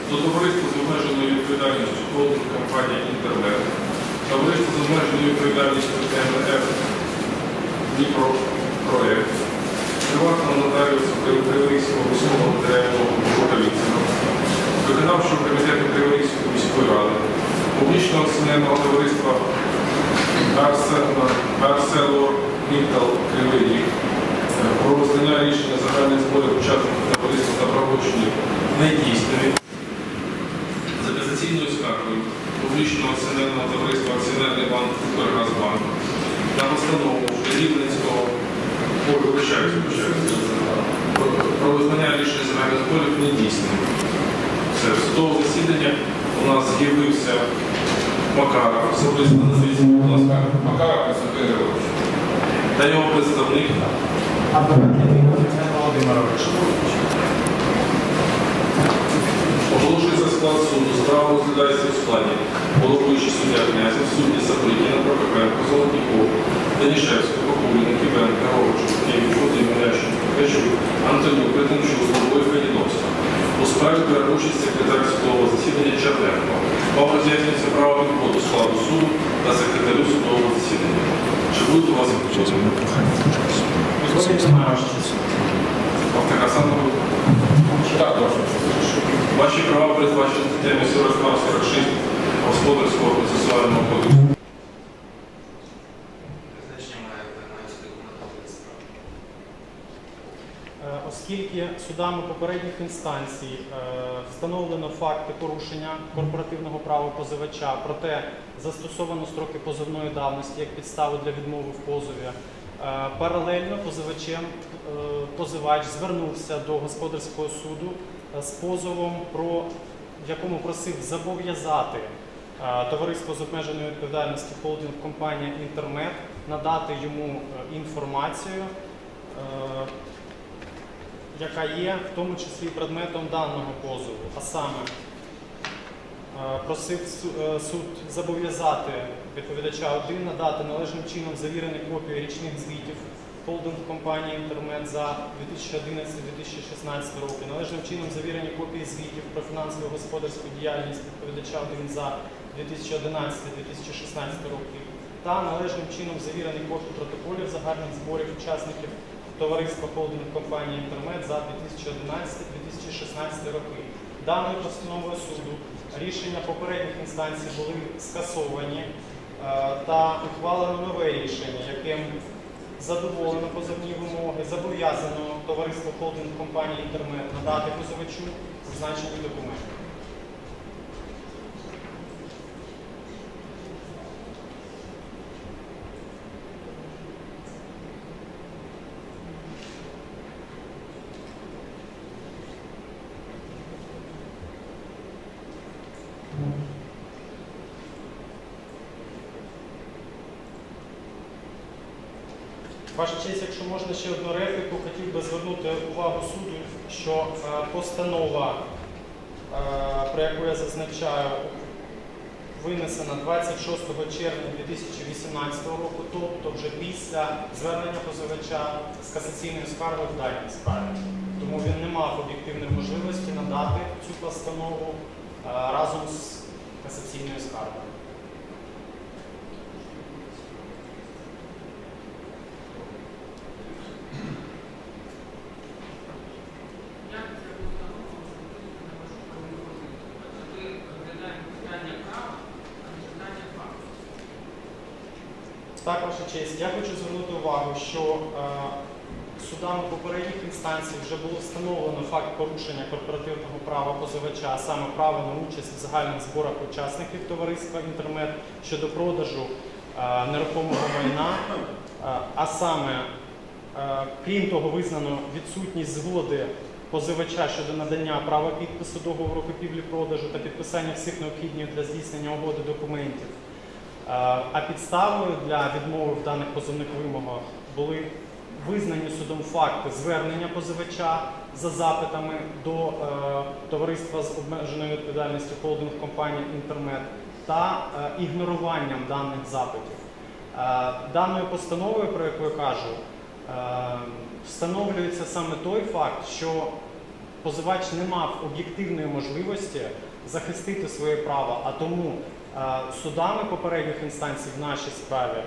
до товариства з обмеженою відповідальністю холдинг компанія «Інтермет», товариство з обмеженою відповідальністю МФ «Дніпропроект», приватного нотаріуса Криворізького міського нотаріального управління, виконавчого комітету Криворізької міської ради, публічного акціонерного товариства ArcelorMittal Кривий Ріг про визнання рішення загальних зборів учасників товариства та правочинів недійсними за касаційною скаргою публічного акціонерного товариства Акціонерний банк «Укргазбанк» та постанову Рівненського про визнання рішення загальних зборів недійсними. Все, в судове засідання у нас з'явився Макаров, особисто назвіть, будь ласка, Макаров Константин Григорович та його представник Володимирович. Оголошується склад суду. Справа розглядається у складі головуючий суддя Князів, судді Саприкіна, Прокопенко, Золотніков, Данішевського, Покуліна, Ківенка, Ровчук, Київчук, Дем'ященко, Ткачук, Антонюк, Петенчук, Злобой, Федіновська. У справі бере участь секретар судового засідання Черненко. Вам роз'яснюється право відводу складу суду та секретарю судового засідання. Чи будуть у вас запитання? Так, добре. Ваші права передбачені статтями 42-46 Господарського процесуального кодексу. Оскільки судами попередніх інстанцій встановлено факти порушення корпоративного права позивача, проте застосовано строки позовної давності як підставу для відмови в позові, паралельно позивач звернувся до господарського суду з позовом, в якому просив зобов'язати товариство з обмеженою відповідальністю холдинг компанія «Інтермет» надати йому інформацію, яка є в тому числі предметом даного позову. А саме, просив суд зобов'язати відповідача 1 надати належним чином завірені копії річних звітів холдинг компанії «Інтермет» за 2011-2016 роки, належним чином завірені копії звітів про фінансово-господарську діяльність відповідача 1 за 2011-2016 роки та належним чином завірені копії протоколів загальних зборів учасників товариства холдинг компанії «Інтермет» за 2011-2016 роки. Даною постановою суду рішення попередніх інстанцій були скасовані та ухвалено нове рішення, яким задоволено позовні вимоги, зобов'язано товариство холдинг компанії «Інтермет» надати позивачу зазначені документи. Ваша честь, якщо можна ще одну репліку, хотів би звернути увагу суду, що постанова, про яку я зазначаю, винесена 26 червня 2018 року, тобто вже після звернення позивача з касаційною скаргою в даній справі. Тому він не мав об'єктивної можливості надати цю постанову разом з касаційною скаргою. Так, ваша честь, я хочу звернути увагу, що судами попередніх інстанцій вже було встановлено факт порушення корпоративного права позивача, а саме право на участь в загальних зборах учасників товариства «Інтермет» щодо продажу нерухомого майна, а саме, крім того, визнано відсутність згоди позивача щодо надання права підпису договору купівлі-продажу та підписання всіх необхідних для здійснення угоди документів. А підставою для відмови в даних позовних вимогах були визнані судом факти звернення позивача за запитами до товариства з обмеженою відповідальністю холдинг компанії «Інтермет» та ігноруванням даних запитів. Даною постановою, про яку я кажу, встановлюється саме той факт, що позивач не мав об'єктивної можливості захистити своє право, а тому судами попередніх інстанцій в нашій справі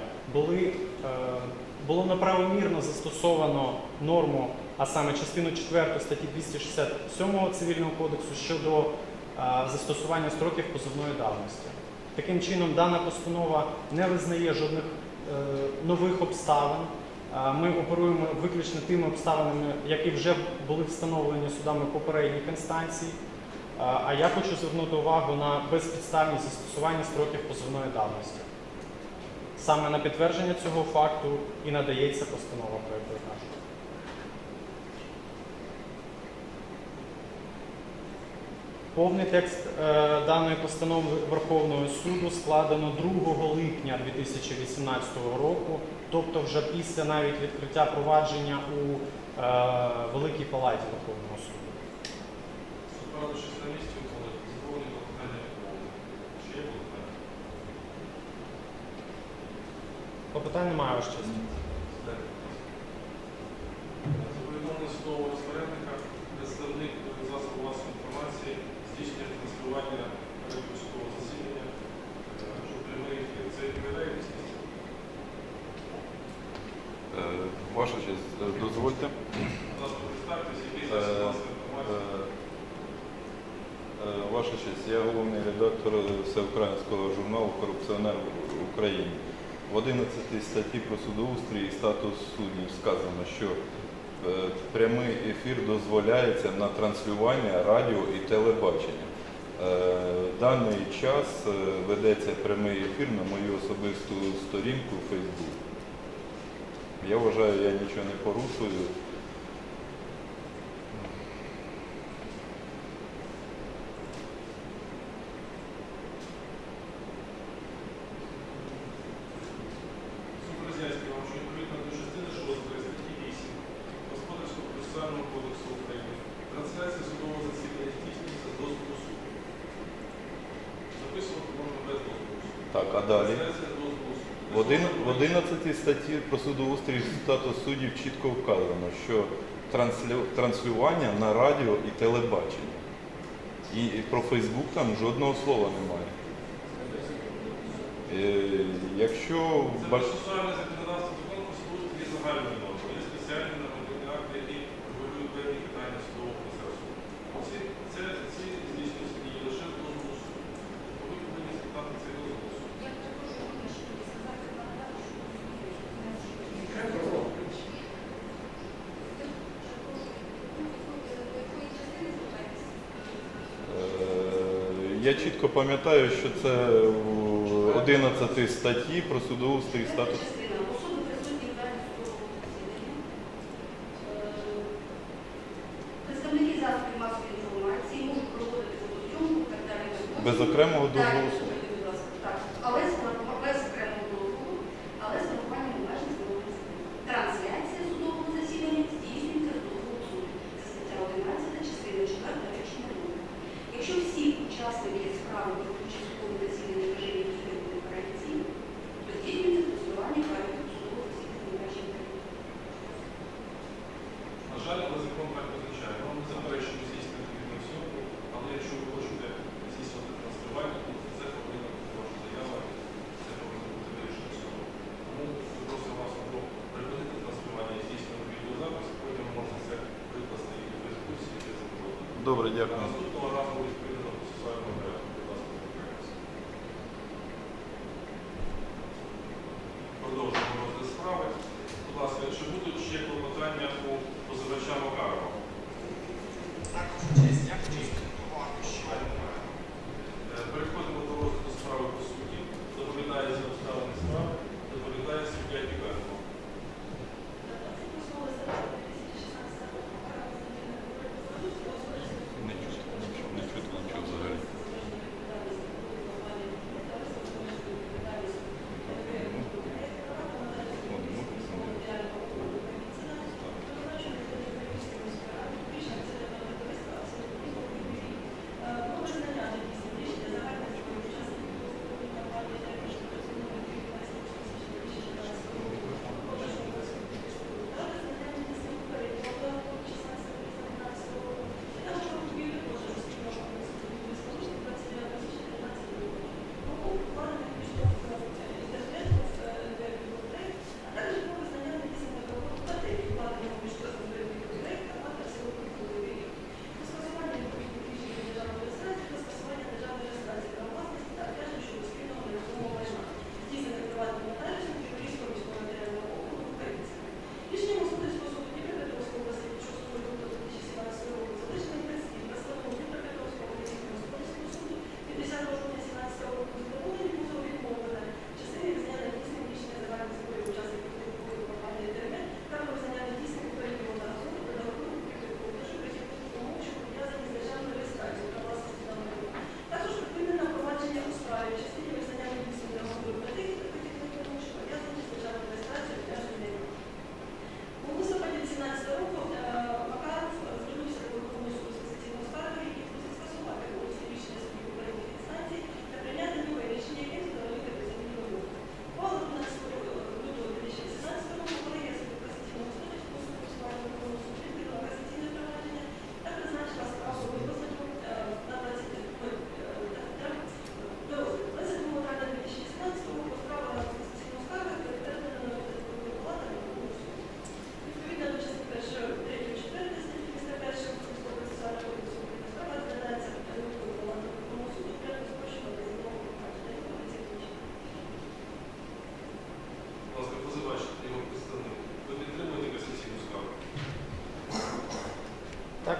було неправомірно застосовано норму, а саме частину 4 статті 267 Цивільного кодексу щодо застосування строків позовної давності. Таким чином, дана постанова не визнає жодних нових обставин. Ми оперуємо виключно тими обставинами, які вже були встановлені судами попередніх інстанцій. А я хочу звернути увагу на безпідставність застосування строків позовної давності. Саме на підтвердження цього факту і надається постанова, про яку я кажу. Повний текст даної постанови Верховного суду складено 2 липня 2018 року, тобто вже після навіть відкриття провадження у Великій Палаті Верховного суду. Правда, що на місці задоволені клопотання відмовлено. Чи є клопотання? Клопотань немає, ваш честь. За повідомлення судового розпорядника, представник засобу масової інформації здійснює транслювання перебігу судового засідання, що прямий ефір. Це відповідає дійсності? Ваша честь, дозвольте. Будь ласка, представтесь, який засіб масової інформації? Ваша честь, я головний редактор всеукраїнського журналу «Корупціонер в Україні». В 11 статті про судоустрій і статус суддів сказано, що прямий ефір дозволяється на транслювання радіо і телебачення. В даний час ведеться прямий ефір на мою особисту сторінку у Facebook. Я вважаю, я нічого не порушую. Трансляція судового засідання здійснюється з доступу суду. Записувати можна без доступу суду. Так, а далі? Трансляція з доступу суду. В 11 статті про судоустрій і статус суддів чітко вказано, що транслювання на радіо і телебачення. І про Фейсбук там жодного слова немає. Якщо... Це процесуальне законодавство закону про судоустрій є загальною нормою. Є спеціальні нормативні акти, які регулюють певні питання судового процесу. Ці здійснюються дії лише з дозволу суду. Ви повинні спитати цей дозвол суду. Я чітко пам'ятаю, що це в 11 статті про судоустрій і статус. Особи присутні в залі судового засідання, представники засобів масової інформації можуть проводити фотозйомку і так далі. Без окремого дозволу суду. Так, але без окремого дозволу, але з врахуванням обмежень судового засідання. Трансляція судового засідання здійснюється з дозволу суду. Це стаття 11, частина 4 речення 2. Якщо всі учасники справи про участь у судовому засіданні в режимі відеоконференції, то здійснюється транслювання перегляду судового засідання в режимі. На жаль, але закон так визначає. Вам не заперечуємо здійснювати відеозйомку, але якщо ви хочете здійснювати транслювання, то це повинна бути ваша заява, це повинно бути вирішено судом. Тому ми просимо вас або припинити транслювання і здійснювати відеозапис, потім можна це викласти і в Фейсбуці, і де завгодно. Добре, дякую. Наступного разу відповідно до процесуального порядку, будь ласка, звертайтеся. Продовжуємо розгляд справи. Будь ласка, чи будуть ще клопотання у позивача Макарова? Також честь, я хочу звернути увагу, що Переходимо до розгляду справи по суті. Доповідає за обставини справи, доповідає суддя Кібенко. Не чути нічого взагалі.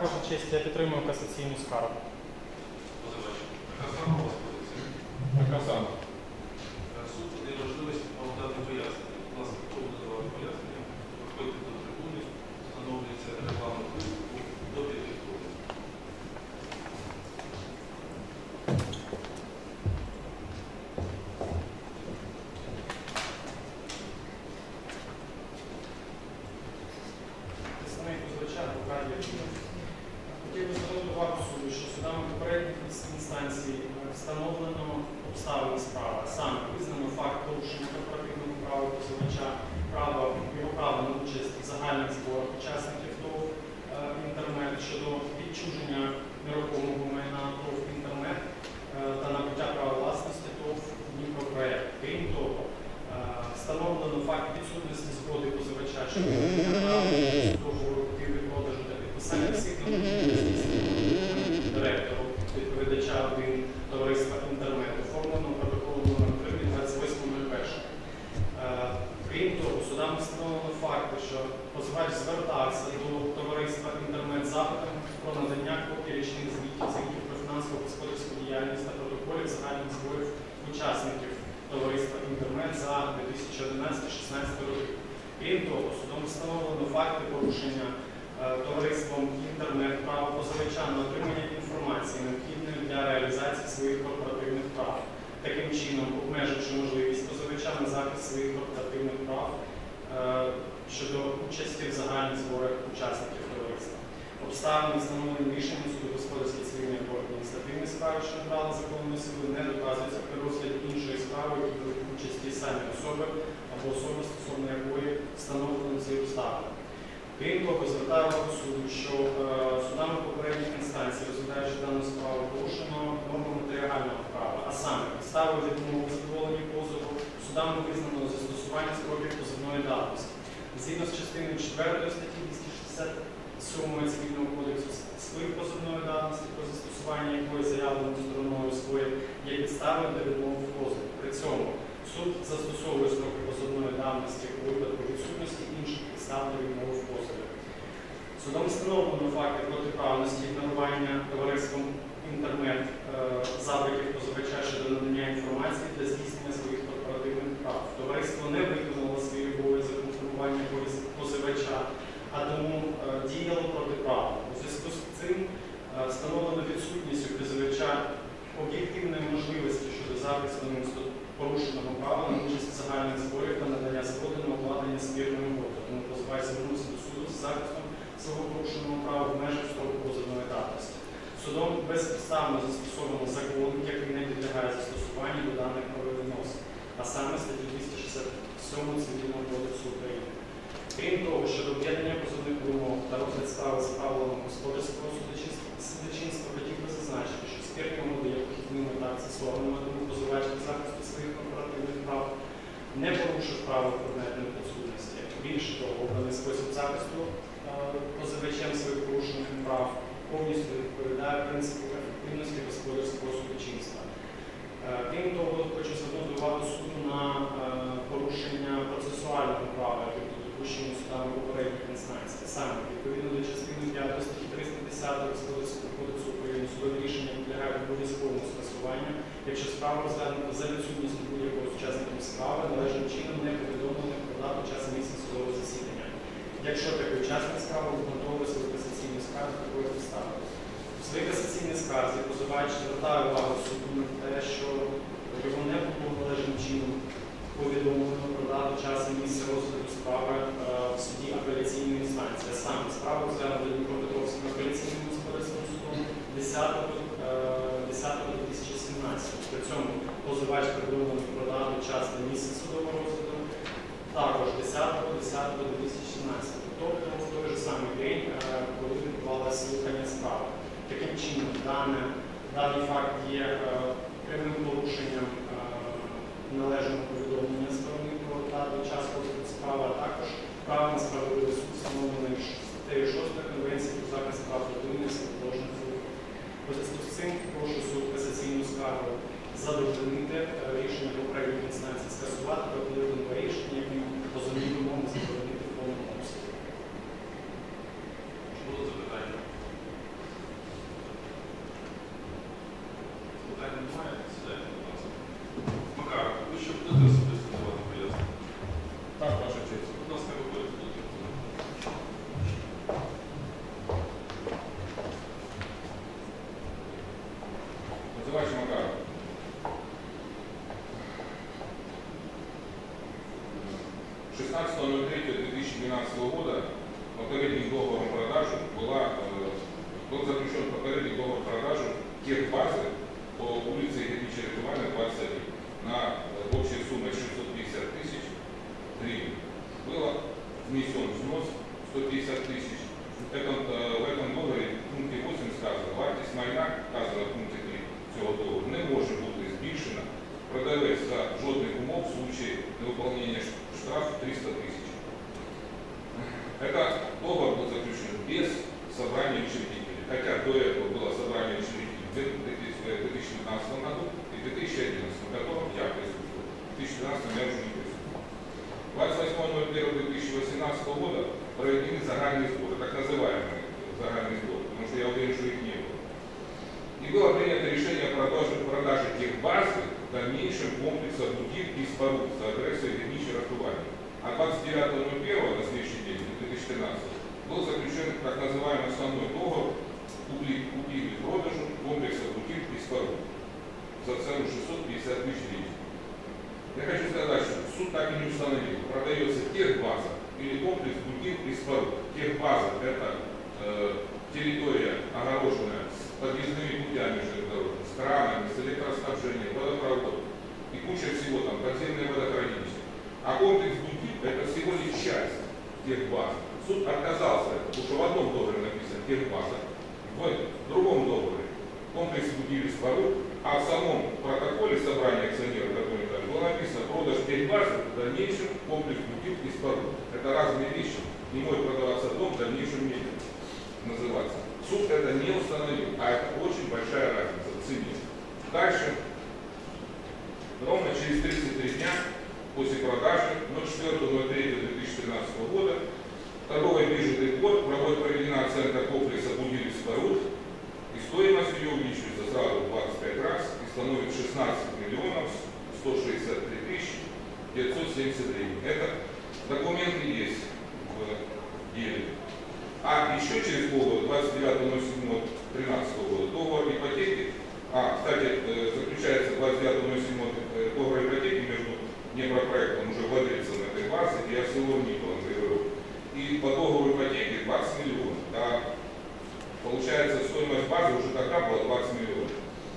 ваша честь, я підтримую касаційну скаргу. Позивач. Така сама у вас позиція? Така сама. Суд подає можливість вам дати пояснення. Будь ласка, хто буде давати пояснення? Виходьте до трибуни, встановлюється регламент виступу до 5 хвилин. Представник позивача Аркадій Євгенович. Хотів би звернути увагу суду, що судами попередніх інстанцій встановлено обставини справи, а саме визнано факт порушення корпоративного права позивача, його права на участь в загальних зборах учасників ТОВ «Інтернет» щодо відчуження нерухомого майна ТОВ «Інтернет» та набуття права власності ТОВ «Дніпропроект». Крім того, встановлено факт відсутності згоди позивача щодо договору купівлі-продажу та підписання всіх директору відповідача 1 товариства «Інтернет», оформленого протоколу номер 3 від 28.01. Крім того, судам встановлено факти, що позивач звертався до товариства «Інтернет» з запитом про надання копій річних звітів про фінансово-господарську діяльність та протоколів загальних зборів учасників товариства «Інтернет» за 2011-2016 роки. Крім того, судом встановлено факти порушення товариством «Інтернет» права позивача на отримання інформації, необхідної для реалізації своїх корпоративних прав, таким чином обмеживши можливість позивача на захист своїх корпоративних прав щодо участі в загальних зборах учасників товариства. Обставини, встановлені рішенням суду господарської, цивільної або адміністративної справи, що набрали законної сили, не доказуються при розгляді іншої справи, які беруть участь ті самі особи або особи, стосовно якої встановлені ці обставини. Крім того, звертаю увагу суду, що судами попередніх інстанцій, розглядаючи дану справу, порушено норму матеріального права, а саме підставою відмови в задоволенні позову судами визнано застосування строків позовної давності. Згідно з частиною 4 статті 267 Цивільного кодексу, сплив позовної давності, про застосування якої заявленою стороною своєю є підставою для відмови в позові. При цьому суд застосовує строки позовної давності у випадку відсутності інших підстав для відмови в позові. Судом встановлено факти протиправності ігнорування товариством «Інтернет» запитів позивача щодо надання інформації для здійснення своїх корпоративних прав. Товариство не виконало свої обов'язок інформування позивача, а тому діяло протиправно. У зв'язку з цим встановлено відсутність у позивача об'єктивної можливості щодо захисту порушеного права на участь в загальних зборах та надання згоди на укладення спірної угоди. Тому позивач звернувся до суду з захистом свого порушеного права в межах строку позовної давності. Судом безпідставно застосовано закон, який не підлягає застосуванню до даних правовідносин, а саме статтю 267 Цивільного кодексу України. Крім того, щодо об'єднання позовних вимог та розгляд справи за правилами господарського судочинства, хотів би зазначити, що спірні угоди є похідними та аксесуарними, тому позивач до захисту своїх корпоративних прав не порушив право предметної підсудності. Більше того, обраний спосіб захисту позивачем своїх порушених прав повністю відповідає принципу ефективності господарського судочинства. Крім того, хочу звернути увагу суду на порушення процесуального права, яке буде допущено судами попередніх інстанцій. Саме, відповідно до частини 5 статті 310 Господарського кодексу України, судові рішення підлягають обов'язковому скасуванню, якщо справа розглянута за відсутністю будь-якого з учасників справи, належним чином не повідомлено про дату, час і місце судового засідання. Якщо такий учасник справи обґрунтовує свою касаційну скаргу такої підстави. У своїй касаційній скарзі позивач звертає увагу суду на те, що його не було належним чином повідомлено про дату, час і місце розгляду справи в суді апеляційної інстанції. А саме справа розглянута Дніпропетровським апеляційним господарським судом 10.2017. При цьому позивач повідомлений про дату, час та місце судового розгляду також 10.10.2017. Тобто в той же самий день, коли відбувалося слухання справи. Таким чином, даний факт є прямим порушенням належного повідомлення сторони про дату, час розгляду справи, а також правом справедливий суд, встановлений статтею 6 Конвенції про захист прав людини і положених слухів. У зв'язку з цим прошу суд касаційну скаргу задовольнити, рішення попередніх інстанцій скасувати та подати нове рішення, яким позовні вимоги задовольнити в повному обсязі. Чи будуть запитання? 16.03.2012 года попередним договором продажи был заключен попередний договор продажи техбазы по улице Ильича Рятувальна, 21 на общей сумме 650 тысяч гривен. Было внесен взнос 150 тысяч. В этом договоре в пункте 8 сказано, вартість майна, вказано в пункте 3 цього договору, не може бути збільшена. Продавець за жодних умов в случае невыполнения штрафа 300 тысяч. Этот договор был заключен без собрания учредителей, хотя до этого было собрание учредителей в 2015 году и в 2011, в котором я присутствовал. В 2012 я уже не присутствовал. 28.01.2018 года проведены загальные сборы, так называемые загальные сборы, потому что я уверен, что их не было. И было принято решение о продаже техбазы в дальнейшем комплекса бутик и споруд за адресой Ильича Рятувальна. А 29.01 на следующий день, 2013, был заключен так называемый основной договор купли-продажу комплекса бутик и споруд за цену 650 тысяч гривен. Я хочу сказать, что суд так и не установил, продается техбаза или комплекс бутик и споруд. Техбаза – это территория, огороженная с подъездными путями железнодорожными, с кранами, с электроснабжением, водопроводом и куча всего там, подземное водохранилище. А комплекс бутик – это всего лишь часть техбазы. Суд отказался, потому что в одном договоре написано техбаза, в другом договоре комплекс бутик и споруд, а в самом протоколе собрания акционеров, который было написано продаж техбазы, в дальнейшем комплекс бутик и споруд. Это разные вещи. Не может продаваться дом в дальнейшем месте называться. Суд это не установил, а это очень большая разница в цене. Дальше, ровно через 33 дня после продажи 04.03.2013 года торговой бирже Декор проведена оценка комплекса бутик и споруд, и стоимость ее увеличивается сразу в 25 раз и становится 16 миллионов 163 тысячи 970 гривен. Это документы есть в деле. А еще через полгода, 29.07.13 года, договор ипотеки, кстати, заключается 29.07 договор ипотеки между Днепропроектом, уже владельцем этой базы, и ArcelorMittal. И по договору ипотеки 20 миллионов. А получается, стоимость базы уже тогда была 20 миллионов.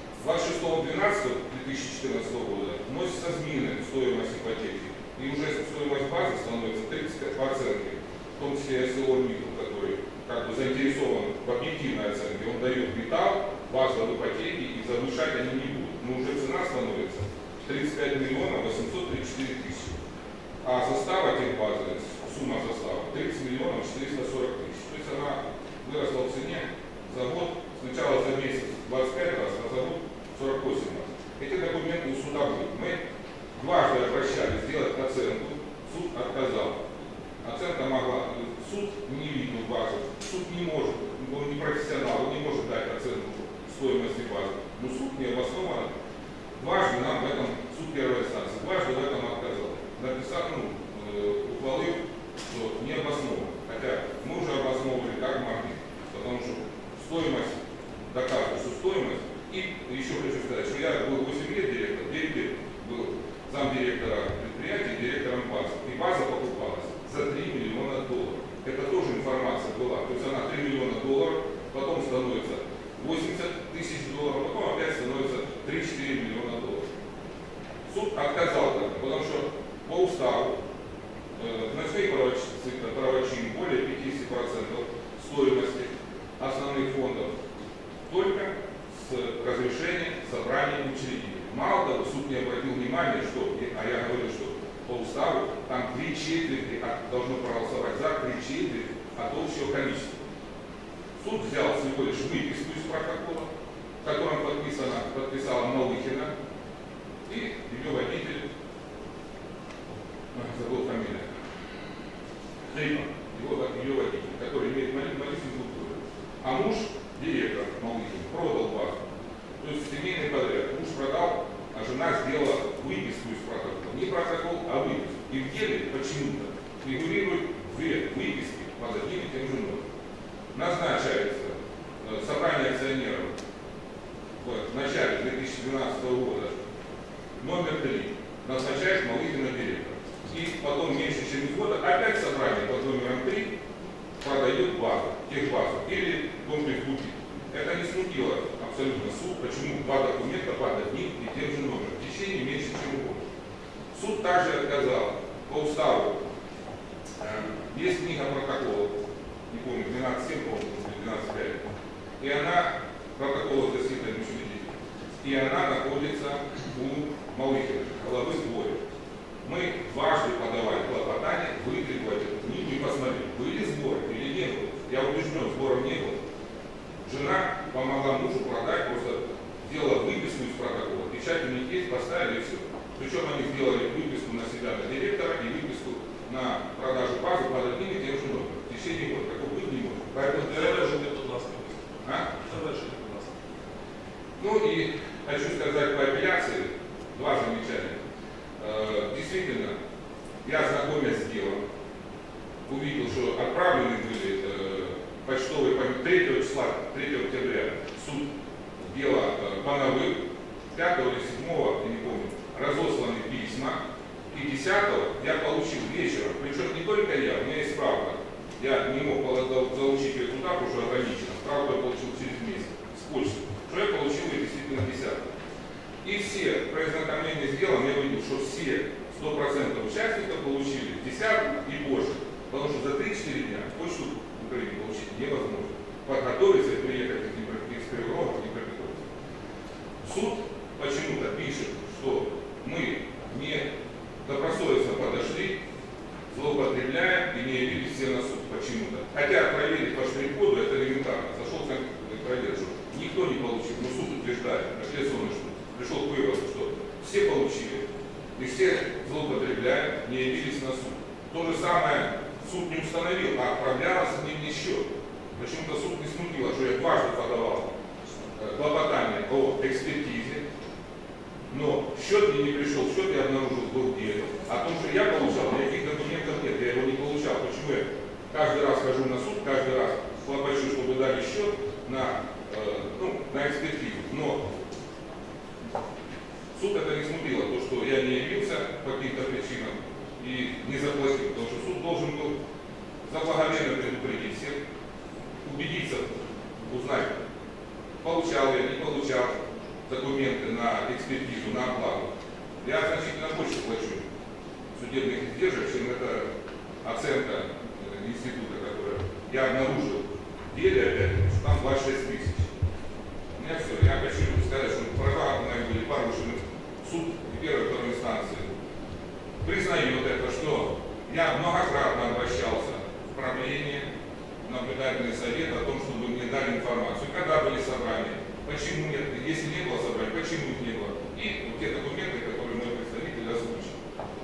26.12.2014 года вносятся изменения в стоимость ипотеки. И уже стоимость базы становится 35%. В том числе ArcelorMittal, который как бы заинтересован в объективной оценке, он дает металл, базу в ипотеке, и завышать они не будут. Но уже цена становится 35 миллионов 834 тысячи. А застава техбазы, сумма застава 30 миллионов 440 тысяч. То есть она выросла в цене за год, сначала за месяц 25 раз, а за год 48 раз. Эти документы у суда были. Мы дважды обращались сделать оценку, суд отказал. Оценка могла, суд не видел базу, суд не может, он не профессионал, он не может дать оценку стоимости базы. Но суд не обоснованно. Дважды нам в этом, суд первой инстанции, дважды в этом отказал. Написал, ухвалил, что не обоснован. Хотя мы уже обосновывали как могли. Потому что стоимость, доказывает, что стоимость. И еще хочу сказать, что я был 8 лет директор, 9 лет был замдиректора предприятия, директором базы. И база покупалась за 3 миллиона долларов. Это тоже информация была. То есть она 3 миллиона долларов, потом становится 80 тысяч долларов, потом опять становится 3-4 миллиона долларов. Суд отказал так, потому что по уставу значные правочин более 50% стоимости основных фондов только с разрешения собрания учредителей. Мало того, суд не обратил внимания, что, а я говорю, что по уставу там 3/4 должно проголосовать за, 3/4 от общего количества. Суд взял всего лишь выписку из протокола, в котором подписала Малыхина и ее водитель, забыл фамилию, ее водитель, который имеет малюсенькую культуру. А муж, директор Малыхин, продал базу. То есть семейный подряд. Муж продал, а жена сделала выписку из протокола. Не протокол, а выписку. И в деле почему-то фигурируют две выписки под одним и тем же номером. Назначается собрание акционеров в начале 2012 года номер 3. Назначает Малыхина директора. И потом меньше получением извода, опять собрание под номером 3 продает базу, техбазу или комплекс бутик. Это не смутило абсолютно суд, почему два документа под одним и тем же номером, в течение меньше, чем год. Суд также отказал по уставу. Есть книга протоколов, не помню, 12.7, по-моему, 12.5, и она, протокол заседания учредителей, и она находится у Малыхина, главы сбора. Мы дважды подавали клопотание, вытребовать эту книгу и посмотреть, были сборы или не было. Я убежден, сборов не было. Жена помогла мужу продать, просто сделала выписку из протокола, печать у них есть, поставили и все. Причем они сделали выписку на себя, на директора, и выписку на продажу базы под одним и тем же номером. В течение года такого быть не может. Поэтому Ну и хочу сказать по апелляции два замечания. Действительно, я, знакомясь с делом, увидел, что отправлены были почтовые 3 числа, 3 октября, суд дело Пановых, 5 или 7, я не помню, разосланы письма, и 10 я получил вечером, причем не только я, у меня есть справка, я не мог залучить ее туда, потому что ограничено, справку я получил через месяц, с почты, что я получил ее действительно 10. И все при ознакомлении с делом я увидел, что все 100% участников получили 10 и позже, потому что за 3-4 дня почту в Украине получить невозможно. Подготовиться и приехать из Кривого не приготовиться. Суд почему-то пишет, что мы не добросовестно подошли, злоупотребляем и не явились все на суд почему-то. Хотя проверить по штрих-коду это элементарно. Зашел к проверить, что никто не получил, но суд утверждает, апелляционный суд пришел к выводу, что все получили и все злоупотребляя не явились на суд. То же самое суд не установил, а отправлялся к ним не счет. Почему-то суд не смутило, что я дважды подавал клопотание о экспертизе, но счет мне не пришел, счет я обнаружил был где. О том, что я получал, никаких документов нет, я его не получал. Почему я каждый раз хожу на суд, каждый раз хлопочу, чтобы дали счет на экспертизу. Но суд это не смутило, то, что я не явился по каким-то причинам и не заплатил, потому что суд должен был заблаговременно предупредить всех, убедиться, узнать, получал я, не получал документы на экспертизу, на оплату. Я значительно больше плачу судебных издержек, чем это оценка института, которую я обнаружил в деле, опять, что там 26 тысяч. У меня все, я хочу сказать, что права мои были порушены. Суд первой и второй инстанции признает это, что я многократно обращался в правление, наблюдательный совет о том, чтобы мне дали информацию, когда были собрания, почему нет, если не было собраний, почему их не было, и вот те документы, которые мой представитель озвучил.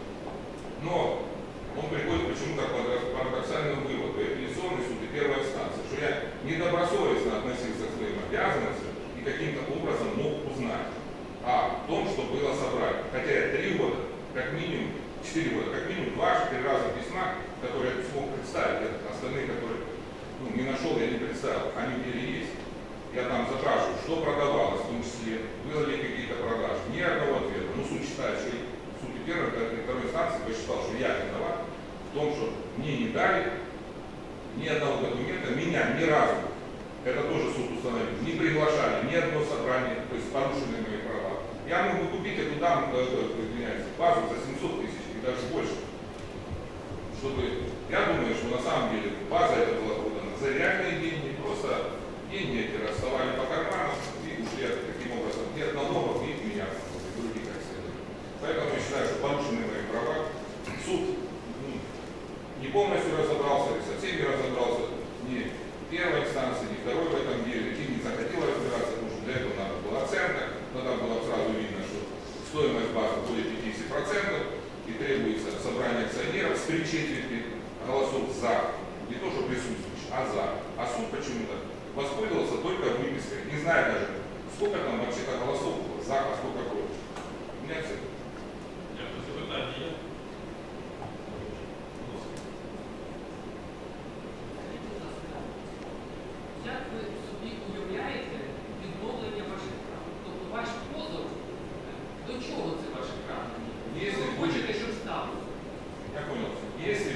Но он приходит почему-то к парадоксальному выводу, и апелляционный суд, и первая инстанция, что я недобросовестно относился к своим обязанностям и каким-то образом мог узнать о том, что было собрание. Хотя я 3 года, как минимум, 4 года, как минимум 2-3 раза письма, которые я смог представить, остальные, которые не нашел, я не представил, они в деле есть. Я там запрашиваю, что продавалось, в том числе, было ли какие-то продажи. Ни одного ответа. Но суд считает, что суд и первой, и второй инстанции посчитал, что я виноват в том, что мне не дали ни одного документа, меня ни разу, это тоже суд установил, не приглашали ни одно собрание, то есть порушены мои права. Я мог бы купить эту базу за 700 тысяч и даже больше. Чтобы, я думаю, что на самом деле база эта была продана за реальные деньги, просто деньги эти расставали по карманам и ушли таким образом ни от налогов, ни от меня, и других расследований. Поэтому я считаю, что порушены мои права. Суд не полностью разобрался, или совсем не разобрался, ни первой инстанции, ни второй в этом деле, и не захотел разбираться, потому что для этого надо была оценка, но там было сразу видно, что стоимость базы более 50%, и требуется собрание акционеров с 3/4 голосов за, не то, что присутствующих, а за. А суд почему-то воспользовался только выпиской, не знаю даже, сколько там вообще-то голосов было за, а сколько против. У меня все. Як ви собі уявляєте відновлення ваших прав? Тобто ваш позов, до чого це ваше право? Если Що ви хочете, щоб стало? Я понял. Если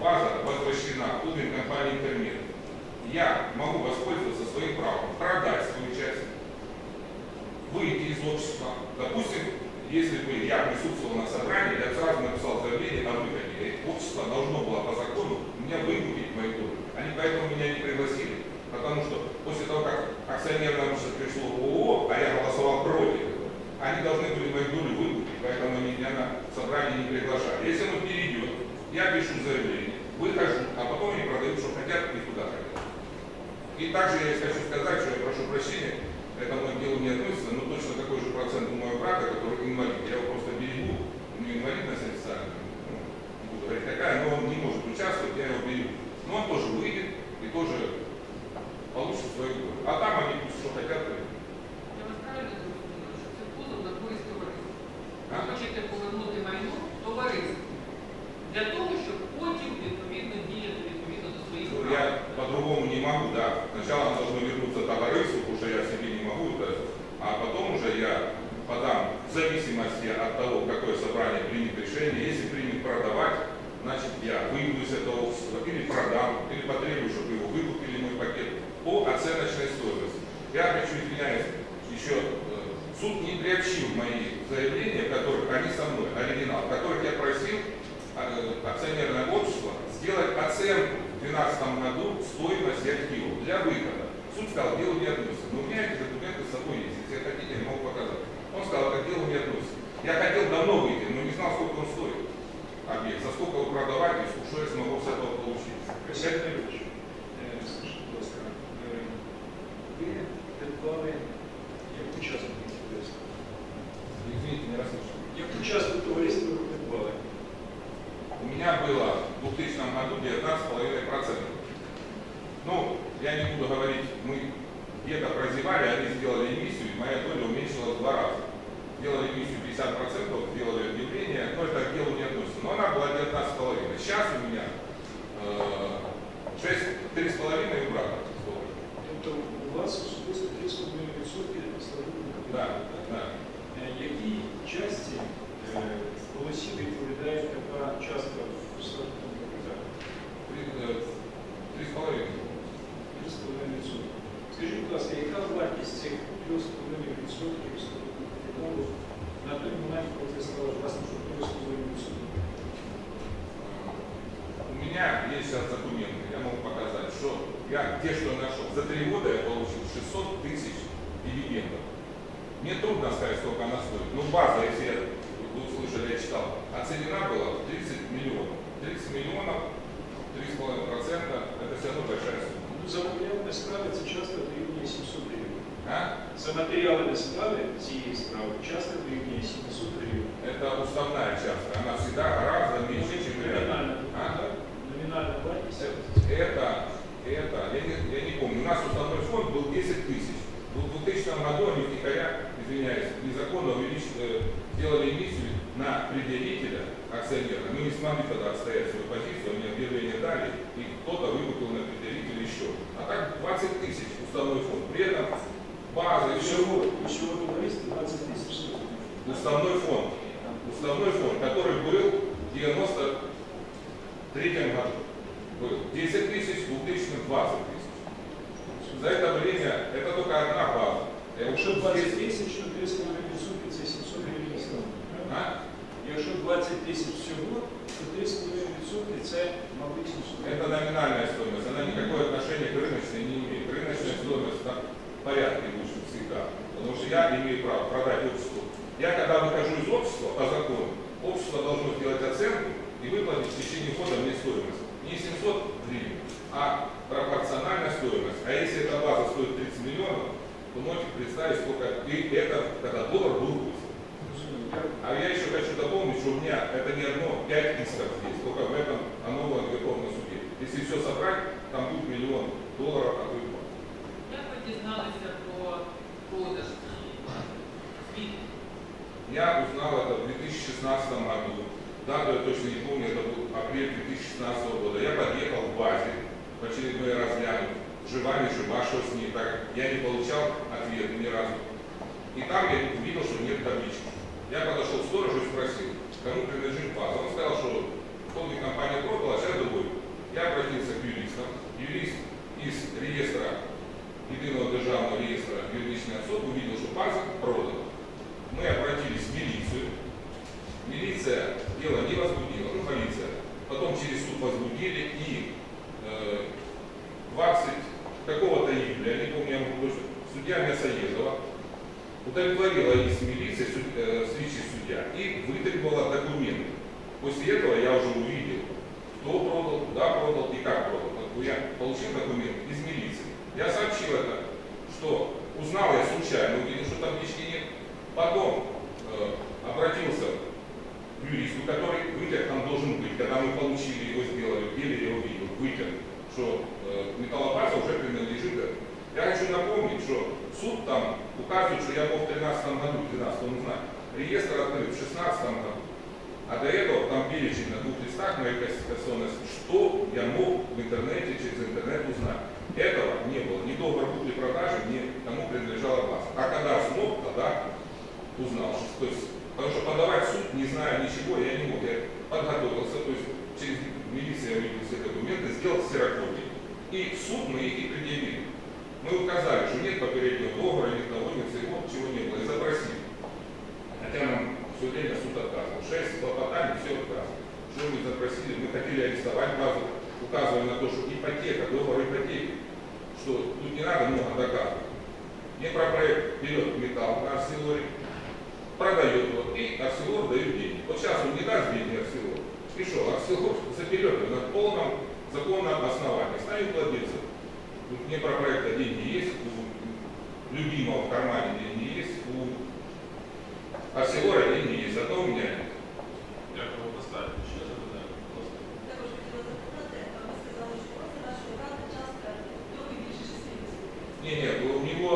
база возвращена клубной компании «Интермед». Я могу воспользоваться своим правом, продать свою часть, выйти из общества. Допустим, если бы я присутствовал на собрании, я сразу написал заявление о выходе. Общество должно было по закону меня выкупить мои доли. Они поэтому меня не пригласили. Потому что после того, как акционерное общество пришло в ООО, а я голосовал против, они должны были мои доли выкупить, поэтому они меня на собрание не приглашали. Если оно перейдет, я пишу заявление, выхожу, а потом они продают, что хотят и куда хотят. И также я хочу сказать, что я прошу прощения, это мое дело не относится, но точно такой же процент у моего брата, который инвалид. Я его просто берегу, у него инвалидность официальная, не буду говорить какая, но он не может участвовать, я его берегу. Но он тоже выйдет и тоже получит свою долю. А там они пусть что хотят. Я вас правильно зрозуміла, що це позов на користь товариства. Ви хочете повернути майно товариству для того, щоб потім відповідно діяти відповідно до своїх прав. Я по-другому не могу, да. Сначала оно должно вернуться товариству, потому что я себе не могу, да. А потом уже я подам в зависимости от того, какое собрание примет решение. Если примет продавать, значит я выйду из этого общества, или продам, или потребую, чтобы его выкупили мой пакет по оценочной стоимости. Я хочу, извиняюсь, еще суд не приобщил мои заявления, в которых они со мной, оригинал, в которых я просил акционерное общество сделать оценку в 2012 году стоимости активов для выхода. Суд сказал, дело не относится. Но у меня эти документы с собой есть. Если хотите, я могу показать. Он сказал, это дело не относится. Я хотел давно выйти, но не знал, сколько он стоит. Объект, за сколько его продавать, и что я смогу с этого получить. Скажіть, будь ласка, ви придбали як учасник товариства? Извините, не расслышал. Як учасник товариства ви придбали? У меня было в 2000 году 19,5%. Ну, я не буду говорить, мы где-то прозевали, они сделали эмиссию, и моя доля уменьшилась в 2 раза. Сделали эмиссию 50%, сделали объявление, но это к делу не относится. Но она была 19,5. Сейчас у меня 3,5 у брата. Тобто у вас особисто 3,5% статутного капіталу. Да. Якій часті полосі відповідає така частка в статутному капіталі? 3,5. 3,5%. Скажіть, будь ласка, яка вартість цих 3,5% статутного капіталу на той момент, коли ти стала власником 3,5%? У меня есть сейчас документы, я могу показать, что я те, что нашел, за 3 года я получил 600 тысяч дивидендов. Мне трудно сказать, сколько она стоит. Но база, если вы услышали, я читал, оценена была в 30 миллионов. 30 миллионов, 3,5%, это все равно большая сумма. Ну, за матеріалами справи це часто дорівнює 700 гривень. А? За матеріалами справи цієї справи часто дорівнює 700 гривень. Это уставная часть, она всегда гораздо меньше, чем Номінальна, А? номінальна вартість. Я не помню. У нас уставной фонд был 10 тысяч. В 2000 году они втихаря, извиняюсь, незаконно сделали эмиссию на предъявителя акционера. Мы не смогли тогда отстоять свою позицию, они объявление дали, и кто-то выкупил на предъявителя еще. А так 20 тысяч уставной фонд. При этом база и все. Усього товариства 20 тисяч. Уставной фонд, который был в 93 году. Был 10 тысяч, в 2000 20 тысяч. За это время это только одна база. Якщо 20 тисяч, то 3,5% це 700 гривень стану. Якщо 20 тисяч всього, то 3,5% це, мабуть, 700 гривень. Это номинальная стоимость, она никакое отношения к рыночной не имеет. Рыночная стоимость в порядке лучше всегда. Потому что я имею право продать обществу. Я когда выхожу из общества по закону, общество должно сделать оценку и выплатить в течение года мне стоимость. Не 700 гривен, а пропорциональная стоимость. А если эта база стоит 30 миллионов, то можете представить, сколько и это, когда доллар был курс. А я еще хочу дополнить, что у меня это не одно, 5 исков здесь, только в этом оно было готово на суде. Если все собрать, там будет $1 миллион от выплат. Як ви дізналися про продаж? Звідки? Я узнал это в 2016 году. Дату я точно не помню, это был апрель 2016 года. Я подъехал в базе, в очередной раз глянуть, жива не жива, что с ней, так я не получал ответа ни разу. И там я увидел, что нет таблички. Я подошел к сторожу и спросил, кому принадлежит база. Он сказал, что холдинг компания продала, а сейчас другой дело не возбудила, ну, полиция. Потом через суд возбудили и 20 какого-то июля, я не помню, судья Мясоедова удовлетворила из милиции, следующий судья, и вытребовала документы. После этого я уже увидел, кто продал, куда продал и как продал. Я получил документы из милиции. Я сообщил это, что узнал я случайно, увидел, что таблички нет. Потом обратился к юристу, который вытяг там должен быть, когда мы получили его, сделали, где я увидел, вытяг, что металлобаза уже принадлежит. Я хочу напомнить, что суд там указывает, что я был в 2013 году, 2012, он знает, реестр открыт в 2016 году. А до этого там перечень на 2 листах моей конституционной, что я мог в интернете, через интернет узнать. Этого не было. Ни договора купли-продажи, ни кому принадлежала база. А когда смог, тогда узнал. То есть, потому что подавать в суд, не зная ничего, я не мог. Я подготовился, то есть через милицию я увидел все документы, сделал ксерокопии. И в суд мы их и предъявили. Мы указали, что нет попереднего договора, ни того, ни всего, чего не было. И запросили. Хотя нам все время суд отказывал. 6 хлопотаний, все отказывало. Что мы запросили? Мы хотели арестовать базу, указывая на то, что ипотека, договор ипотеки, что тут не надо много доказывать. Мне проект берет металл на Арселоре, продает его, и Арселор дает деньги. Вот сейчас он не даст деньги Арселор. И что, Арселор заберет на полном законном основании, станет владельцем. Тут мне про проекта деньги есть, у любимого в кармане деньги есть, у Арселора деньги есть, зато у меня нет. Дякую, поставити. Ще запитання. Також хотіла запитати, ви сказали, що це вашого брата частка трохи більше 60%. Не, у него,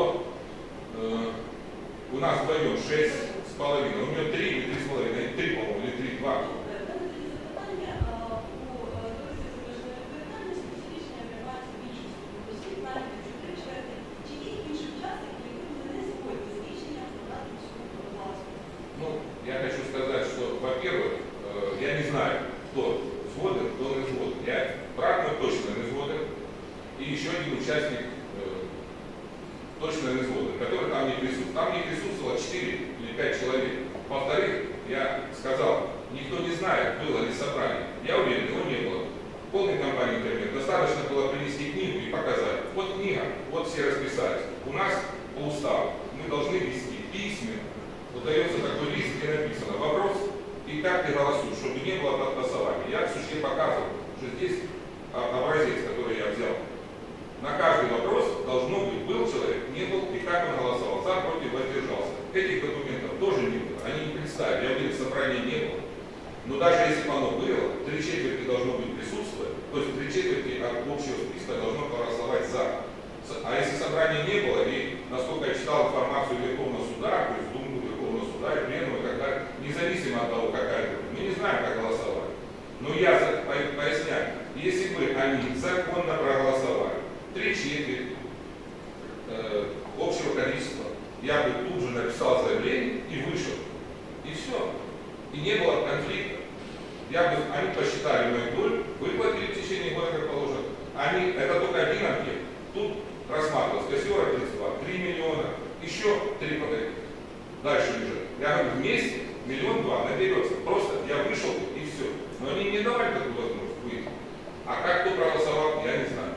у нас вдвоем 6,5, у него 3 или 3,5, 3, по-моему, или 3,2. У мене тоді запитання, у товаристві з обмеженою відповідальністю всі рішення приймаються більшістю голосів, навіть якщо 3/4. Чи є інші учасники, які були не згодні з рішенням подати в суд власну? Ну, я хочу сказать, что, во-первых, я не знаю, кто сгоден, кто не сгоден. Я, брат мой точно не сгоден, и еще один участник точно не сгоден, который там не присутствовал. Там не присутствовало 4 или 5 человек. Во-вторых, я сказал, никто не знает, было ли собрание. Я уверен, его не было. В полной компании интернет достаточно было принести книгу и показать. Вот книга, вот все расписались. У нас по уставу мы должны вести письменно. Выдается такой лист, где написано вопрос и как ты голосуешь, чтобы не было подтасования. Я в суде показывал, что здесь образец, который я взял. На каждый вопрос должно быть, был человек, не был, и как он голосовал, за, против, воздержался. Этих документов тоже не было, они не представили, я уверен, собрания не было. Но даже если бы оно было, 3/4 должно быть присутствовать, то есть 3/4 от общего списка должно проголосовать за. А если собрания не было, и насколько я читал информацию Верховного суда, то есть Думу Верховного суда и Пленума и так далее, независимо от того, какая группа, мы не знаем, как голосовать. Но я поясняю, если бы они законно проголосовали, 3/4 общего количества, я бы тут же написал заявление и вышел. И все. И не было конфликта. Они посчитали мою долю, выплатили в течение года, как положено. Это только один объект. Тут рассматривалось Кассиора 32, 3 миллиона, еще 3 подойдут. Дальше лежит. Я говорю, вместе 1,2 миллиона наберется. Просто я вышел и все. Но они не давали такую возможность выйти. А как кто проголосовал, я не знаю.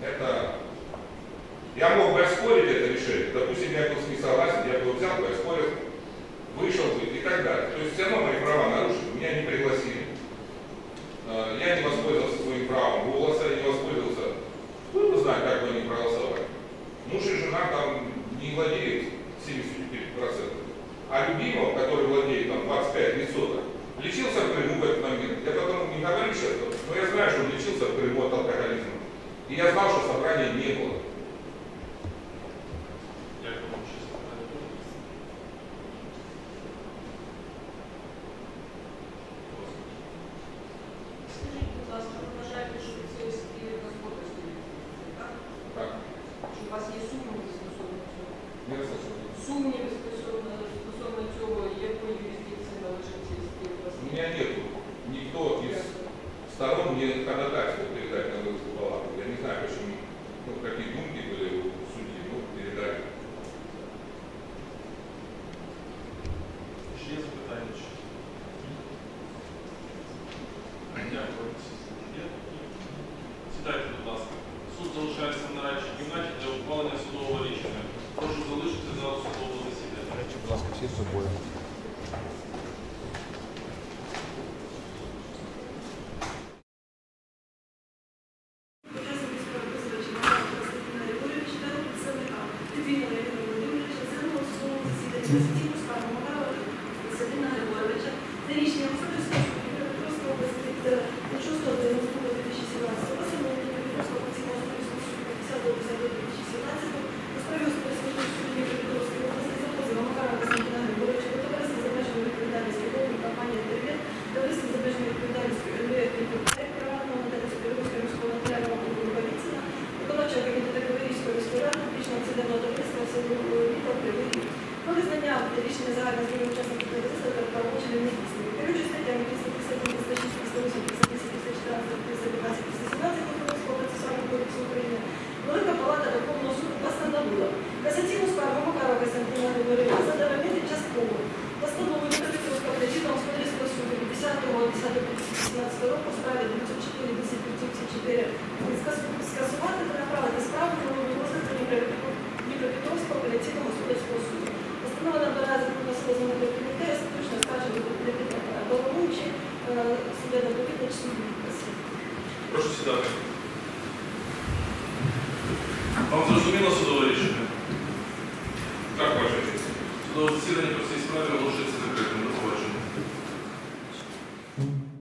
Я мог бы оспорить это решение. Допустим, я был с ним согласен, я бы его взял бы, оспорил, вышел бы и так далее. То есть все равно мои права нарушены, меня не пригласили. Я не воспользовался своим правом голоса, я не воспользовался. Кто знает, как бы они проголосовали. Муж и жена там не владеют 75%. А любимого, который владеет там 25%, лечился в Крыму в этот момент. Я потом не говорю сейчас, но я знаю, что он лечился в Крыму от алкоголизма. И я знал, что собрания не было. Дякую, ще запитання. Скажіть, будь ласка, ви вважаєте, що це спільне господарське відповідь, так? Так. Що у вас є сумніви стосовно цього? Не слышал. Сумніви стосовно цього, якої юрисдикції належить цей спільне У господарство? меня нет. Никто из сторон мне ходатайство передать на Высокую палату. Я не знаю, почему, какие думки были у судьи, передали. Ще є запитання? Дякую. Сідайте, будь ласка. Суд залишається в нарадчій кімнаті для ухвалення судового рішення. Прошу залишити зал судового засідання. Будь ласка, всі з собою. Рішення загального збору учасників підприємства та правочинів не здійснює. Керуючи статтями 350, 306, 308, 310, 314, 320, 317 Кодексу процесуального кодексу України, Велика Палата Верховного суду постановила касаційну скаргу Макарова Костянтина Григорьовича задовольнити частково. Постановою Петровського апеляційного господарського суду від 10.10.2017 року у справі 904-10-54 скасувати та направити справу на розгляд Дніпропетровського апеляційного господарського суду. Постанова наразі попросила змінити комітет, остаточно скаржити головуючи суддя доповідач судді. Прошу сідати. Вам зрозуміло судове рішення? Так, ваша честь. Судове засідання по цій справі оголошується